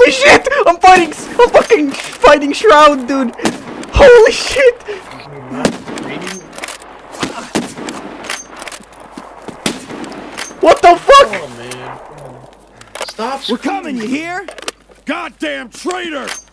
Holy shit! I'm fucking fighting Shroud, dude! Holy shit! What the fuck? Oh, man. Stop. We're coming, you hear? Goddamn traitor!